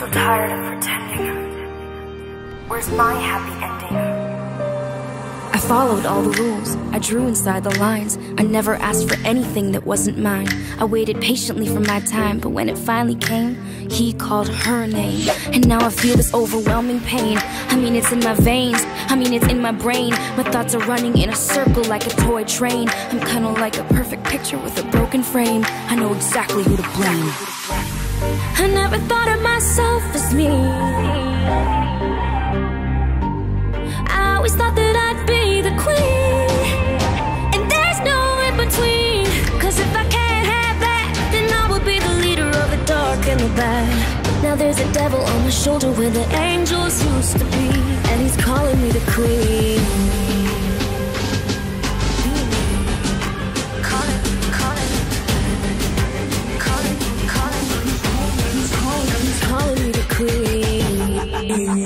so tired of pretending. Where's my happy ending? I followed all the rules, I drew inside the lines. I never asked for anything that wasn't mine. I waited patiently for my time, but when it finally came, he called her name. And now I feel this overwhelming pain. I mean, it's in my veins, I mean, it's in my brain. My thoughts are running in a circle like a toy train. I'm kinda like a perfect picture with a broken frame. I know exactly who to blame. I never thought of myself as me. I always thought that I'd be the queen, and there's no in between. Cause if I can't have that, then I will be the leader of the dark and the bad. Now there's a devil on my shoulder where the angels used to be, and he's calling me the queen. He's calling me the queen.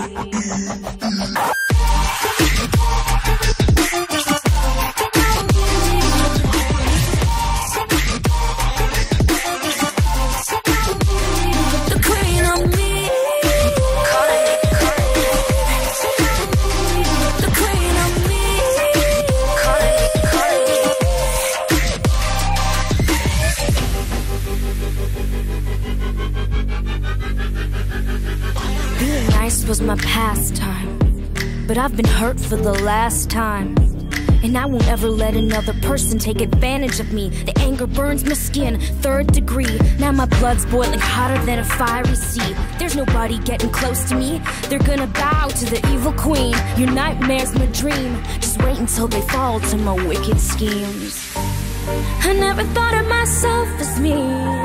Being nice was my pastime, but I've been hurt for the last time. And I won't ever let another person take advantage of me. The anger burns my skin, 3rd degree. Now my blood's boiling hotter than a fiery sea. There's nobody getting close to me. They're gonna bow to the evil queen. Your nightmare's my dream. Just wait until they fall to my wicked schemes. I never thought of myself as me.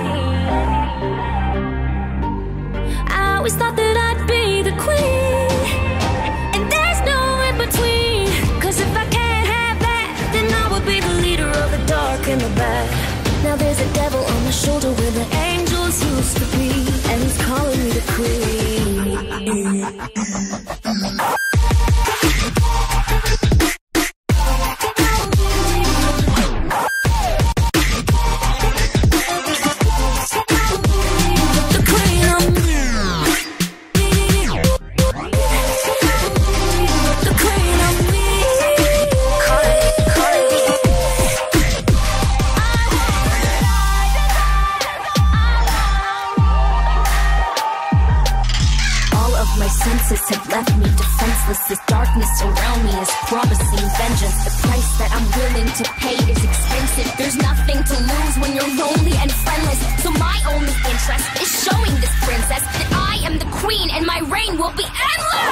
I always thought that I'd be the queen, and there's no in between. Cause if I can't have that, then I will be the leader of the dark and the bad. Now there's a devil on my shoulder where the angels used to be, and he's calling me the queen. My senses have left me defenseless. This darkness around me is promising vengeance. The price that I'm willing to pay is expensive. There's nothing to lose when you're lonely and friendless. So my only interest is showing this princess that I am the queen and my reign will be endless.